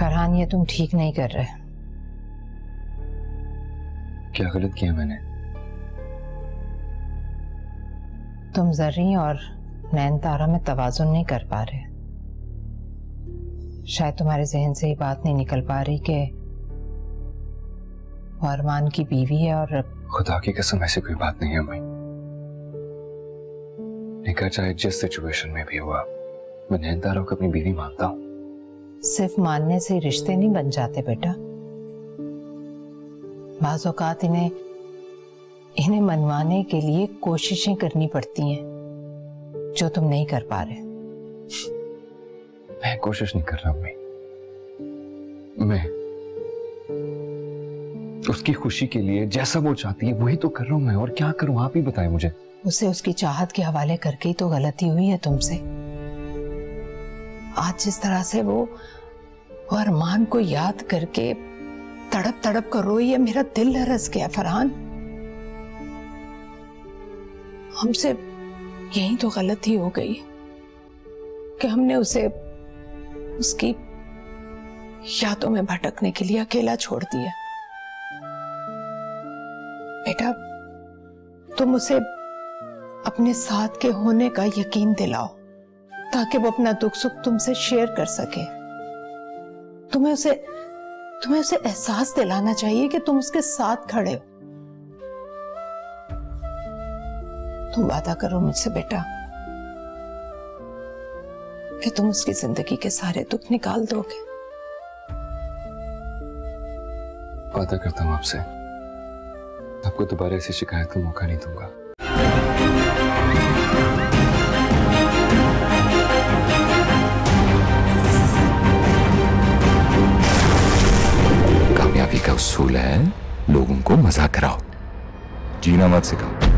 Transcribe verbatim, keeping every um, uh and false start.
फरहान, ये तुम ठीक नहीं कर रहे। क्या गलत किया मैंने? तुम जरीन और नैनतारा में तवाजुन नहीं कर पा रहे। शायद तुम्हारे जहन से ये बात नहीं निकल पा रही कि वो अरमान की बीवी है। और खुदा की कसम ऐसी कोई बात नहीं है अम्मी। निकाह चाहे जिस सिचुएशन में भी हुआ, मैं नैनतारा को अपनी बीवी मानता हूँ। सिर्फ मानने से रिश्ते नहीं बन जाते बेटा। बाज़ औक़ात इन्हें इन्हें मनवाने के लिए कोशिशें करनी पड़ती हैं जो तुम नहीं कर पा रहे। मैं कोशिश नहीं कर रहा अम्मी। मैं उसकी खुशी के लिए जैसा वो चाहती है वही तो कर रहा हूं मैं। और क्या करूं, आप ही बताएं मुझे। उसे उसकी चाहत के हवाले करके ही तो गलती हुई है तुमसे। आज जिस तरह से वो वो अरमान को याद करके तड़प तड़प कर रोई है, मेरा दिल लरस गया फरहान। हमसे यही तो गलती हो गई कि हमने उसे उसकी यादों में भटकने के लिए अकेला छोड़ दिया। बेटा, तुम उसे अपने साथ के होने का यकीन दिलाओ ताकि वो अपना दुख सुख तुमसे शेयर कर सके। तुम्हें उसे तुम्हें उसे एहसास दिलाना चाहिए कि तुम उसके साथ खड़े हो। तुम वादा करो मुझसे बेटा कि तुम उसकी जिंदगी के सारे दुख निकाल दोगे। वादा करता हूं आपसे, आपको दोबारा ऐसी शिकायत का मौका नहीं दूंगा। कामयाबी का उसूल है लोगों को मजाक कराओ, जीना मत सिखाओ।